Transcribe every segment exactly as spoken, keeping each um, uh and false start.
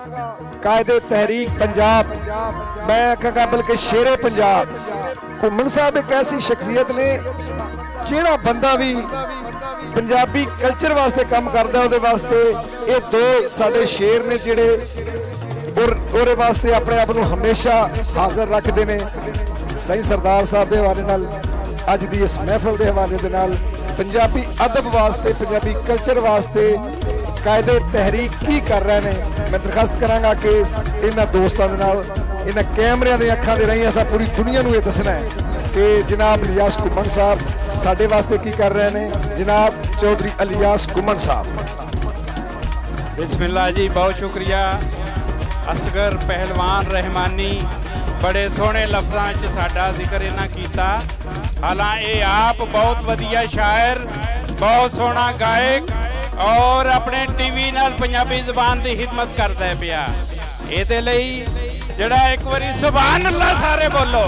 कायदे तहरीक पंजाब, मैं आखांगा बल्कि शेरे पंजाब। घुम्मन साहब एक ऐसी शख्सियत ने जिहड़ा बंदा भी पंजाबी कल्चर वास्ते काम करदा उहदे वास्ते ये दो साडे शेर ने जिहड़े और उहदे वास्ते अपने आप नूं हमेशा हाज़र रखते हैं। सही सरदार साहब के हवाले नाल अज की इस महफिल के हवाले दे नाल पंजाबी अदब वास्ते पंजाबी कल्चर वास्ते कायदे तहरीक की कर रहे हैं। मैं दरखास्त करांगा कि इन्हां दोस्तां दे नाल इन्हां कैमरियां दी अखां दे राहीं असां पूरी दुनिया नूं ये दसना है कि जनाब इलियास घुम्मन साहब साडे वास्ते की कर रहे हैं। जनाब चौधरी इलियास घुम्मन साहब। बिस्मिल्लाह जी, बहुत शुक्रिया। असगर पहलवान रहमानी बड़े सोहने लफ्ज़ां च साडा जिक्र इन्हां कीता। हालांकि ये आप बहुत वधिया शायर, बहुत सोहना गायक और अपने टीवी नाल पंजाबी ज़बान की खिदमत करदा है पिया। इहदे लई जिहड़ा एक बारी सुभान अल्लाह सारे बोलो।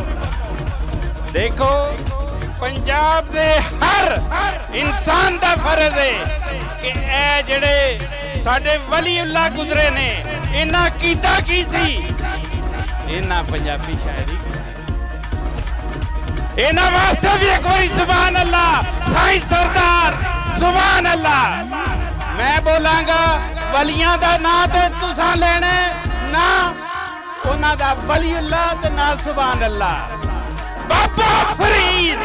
देखो पंजाब दे हर इंसान दा फर्ज है कि ए जिहड़े साडे वलीउल्लाह गुजरे ने इन्हां कीता की सी, इन्हां पंजाबी शायरी इन्हां वास्ते भी एक बारी सुभान अल्लाह। साईं सरदार सुभान अल्लाह। मैं बोलांगा वलियां दा नां ते तुसां लेना ना उन्हां दा वलीउल्लाह ते नाल सुभान अल्लाह। बाबा फरीद,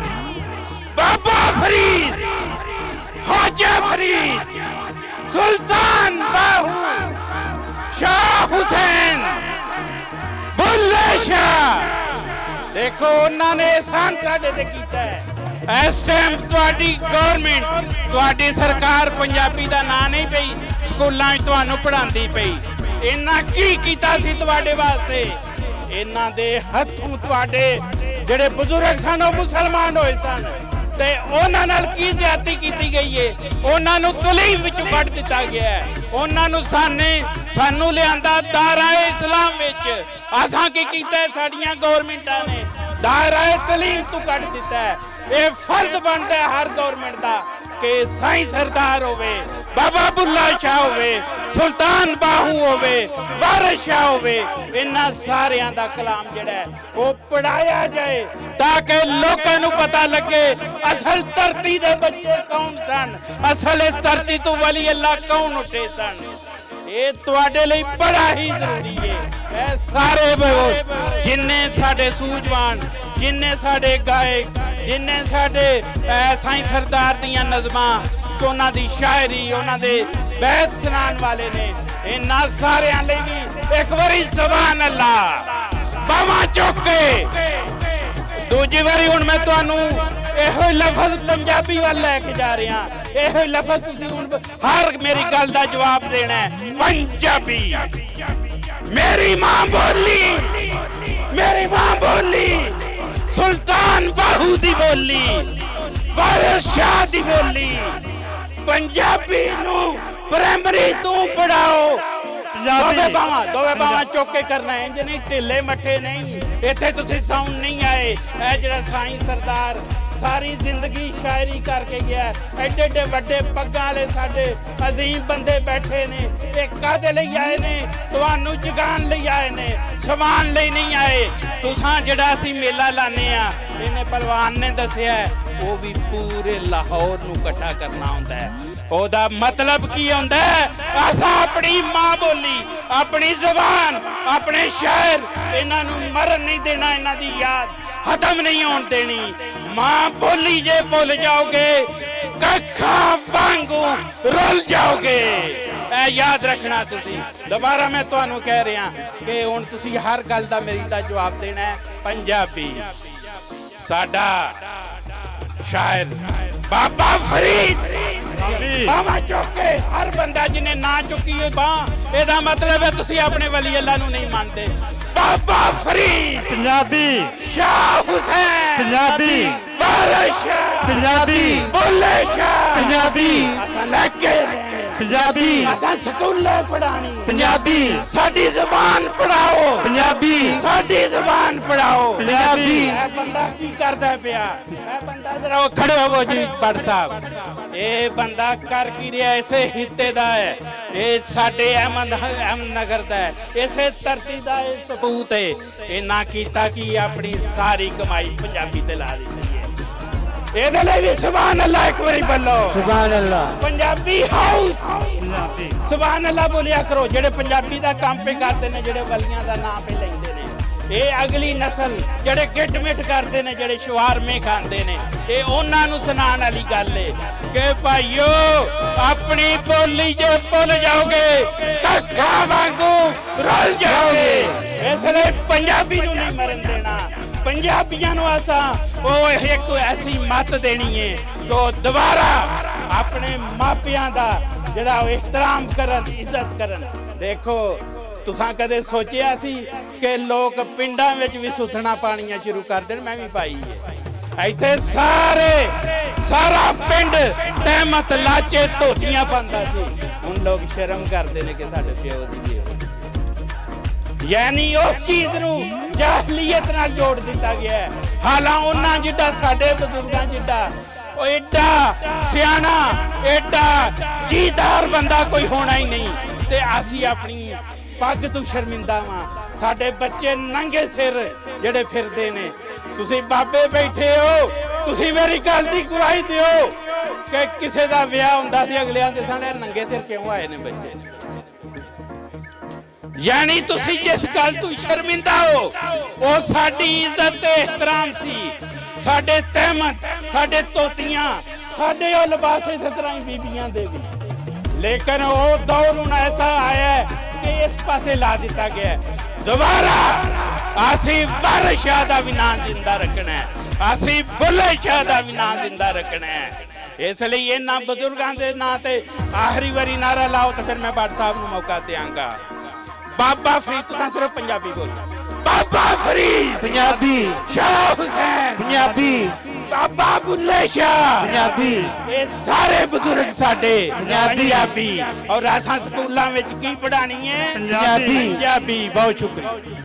बाबा फरीद, ख्वाजा फरीद, सुल्तान बाहू, शाह हुसैन, बुल्ले शाह। देखो उन्होंने एहसान साडे ते कीता है। इस टाइम तुहाडी गवर्नमेंट तुहाडी सरकार पंजाबी दा नां नहीं पई स्कूलों तुहानू पढ़ांदी पई। इन्हां की कीता सी तुहाडे वास्ते? इन्हां दे हत्थों तुहाडे जिहड़े बुजुर्ग सन वो मुसलमान होए सन ते उन्हां नाल की ज्यादती कीती गई है। उन्हां नू तलीम विचों कढ दिता गया है। उन्हां नू साने सानू लिआंदा दायरा इस्लाम विच। असां की कीता है? साडियां गवर्नमेंटां ने दायरा तलीम तू कढ दिता है। ये फर्ज बनता है हर गवर्नमेंट का कि साईं सरदार होवे, बाबा बुल्ला शाह होवे, सुल्तान बाहू होवे, वारिस शाह होवे, इन्हां सारियां दा कलाम जिहड़ा है वो पढ़ाया जाए ताकि लोकां नू पता लगे असल धरती दे बच्चे कौन सन, असल इस धरती तो वली अल्लाह कौन उठे सन। ये तुहाडे लई बड़ा ही जरूरी है। ए सारे जिन्ने साडे सूझवान, जिन्ने साडे गायक, जिन्ने साडे साईं सरदार दियां नज़मां सोना दी शायरी उन्हां दे बैत सुनान वाले ने, इन्हां सारियां लई भी एक बारी सुभान अल्लाह। बावां चुक के दूजी बारी हुण मैं तुहानू इहो लफज पंजाबी वाल लैके जा रहा। इहो लफज तुसीं हुण हर मेरी गल दा जवाब देना है। पंजाबी मेरी मां बोली, मेरी मां बोली, सुल्तान बाहू दी बोली, वारिस शाह दी बोली। पंजाबी नू प्राइमरी तू पढ़ाओ। दोवे बावां दोवे बावां चुक के करना है, इंज नहीं ढिले मठे नहीं। इत्थे तुसीं साउंड नहीं आए। ए जिहड़ा साईं सरदार सारी जिंदगी शायरी करके गया, एडे एडे वड्डे पग्गां वाले साडे अजीम बंदे बैठे ने। ये काहदे लई आए ने? तुहानू जगान लई आए ने, समान लई नहीं आए। तुसां जिहड़ा असीं मेला लाने आ, इन्हें पहलवान ने दसिया वो भी पूरे लाहौर नू इकट्ठा करना होंदा है। ओदा मतलब की होंदा है? असां अपनी मां बोली, अपनी जबान, अपने शहर इन्हां नू मरन नहीं देना, इन्हां दी याद खत्म नहीं होने देनी। मां बोली जे भुल जाओगे कखा वांगू रुल जाओगे। ए याद रखना तुसी। दोबारा मैं तुहानू कह रहा कि हुण तुसी हर गल दा मेरी दा जवाब देना है। पंजाबी साडा शायर बाबा फरीद बाबा चुके, हर बंदा जिन्हें ना चुकी है बां, एदा मतलब है तुसी अपने वली अल्लाह नू नहीं मानते। बाबा फरीद पंजाबी, शाह हुसैन पंजाबी, वारिस शाह पंजाबी, बुल्ले शाह पंजाबी, असां लगे पंजाबी, असां स्कूले पढ़ानी पंजाबी। पंजाबी साडी जुबान पढ़ाओ पंजाबी साडी जुबान पढ़ाओ पंजाबी ए बंदा की करदा पिया ए बंदा जरा खड़े हो जी बड़ साहब ए बंदा कर की रिया ऐसे हिते दा है ए साडे अहमद अहमदनगर दा है इसे धरती दा सबूत है ए ना कीता की अपनी सारी कमाई पंजाबी ते ला दी ਇਹਦੇ ਲਈ ਵੀ ਸੁਭਾਨ ਅੱਲਾਹ ਇੱਕ ਵਾਰੀ ਬੋਲੋ ਸੁਭਾਨ ਅੱਲਾਹ ਪੰਜਾਬੀ ਹਾਊਸ ਸੁਭਾਨ ਅੱਲਾਹ ਬੋਲਿਆ ਕਰੋ ਜਿਹੜੇ ਪੰਜਾਬੀ ਦਾ ਕੰਮ ਪੇ ਕਰਦੇ ਨੇ ਜਿਹੜੇ ਵਲੀਆਂ ਦਾ ਨਾਮ ਪੇ ਲੈਂਦੇ ਨੇ ਇਹ ਅਗਲੀ ਨਸਲ ਜਿਹੜੇ ਗਿੱਟ ਮਿੱਟ ਕਰਦੇ ਨੇ ਜਿਹੜੇ ਸ਼ਵਾਰਮੇ ਖਾਂਦੇ ਨੇ ਇਹ ਉਹਨਾਂ ਨੂੰ ਸੁਣਾਉਣ ਵਾਲੀ ਗੱਲ ਏ ਕਿ ਭਾਈਓ ਆਪਣੀ ਬੋਲੀ ਜੇ ਭੁੱਲ ਜਾਓਗੇ ਕੱਖਾਂ ਵਾਂਗੂ ਰਲ ਜਾਓਗੇ ਇਸ ਲਈ ਪੰਜਾਬੀ ਨੂੰ ਨਹੀਂ ਮਰਨ ਦੇਣਾ पंजाबियों आसा वो एक ऐसी मत देनी है तो दोबारा अपने मापियां दा जड़ा एहतराम करन इज्जत करन देखो तुसा कदे सोचिया सी कि लोग पिंडां विच भी सुथना पानियां शुरू कर देन मैं भी पाई है इत्थे सारे सारा पिंड तहमत लाचे धोतियां पांदा सी हुण लोग शर्म करदे ने कि साडे प्यो दी यानी उस चीज नूं जाहलीयत नाल जोड़ दिता गया है हालांकि उन्हां जिड्डा साडे बजुर्गां जिड्डा ओ एडा सियाणा एडा जीदार बंदा कोई होना ही नहीं ते असीं अपनी पग तों शर्मिंदा वां साडे बच्चे नंगे सिर जिहड़े फिरदे ने तुसीं बाबे बैठे हो तुसीं मेरी गल दी गवाही दिओ कि किसे दा विआह हुंदा सी अगलियां दे साडे नंगे सिर क्यों आए ने बच्चे यानी तुसी जिस गल तू शर्मिंदा हो वो साडी इज्जत ते एहतराम सी साडे तहमत साडे तोतियां साडे ओ लिबास इस तरह ही बीबियां दे भी लेकिन वो दौर हुण ऐसा आया है कि इस पासे ला दिता गया है दोबारा असी वारिस शाह दा भी नाम जिंदा रखना है असी बुल्ले शाह दा भी नाम जिंदा रखना है इसलिए इन्हां बजुर्गां दे नां ते आखिरी वारी नारा लाओ तो फिर मैं भट्ट साहब नूं मौका देंगा बाबा फरीद तुसां सिर्फ पंजाबी बोलो बाबा फरीद पंजाबी शाह हुसैन पंजाबी बाबा बुल्ले शाह पंजाबी ये सारे बुजुर्ग साडे पंजाबी और असां स्कूलां विच की पढ़ानी है पंजाबी पंजाबी बहुत शुक्रिया।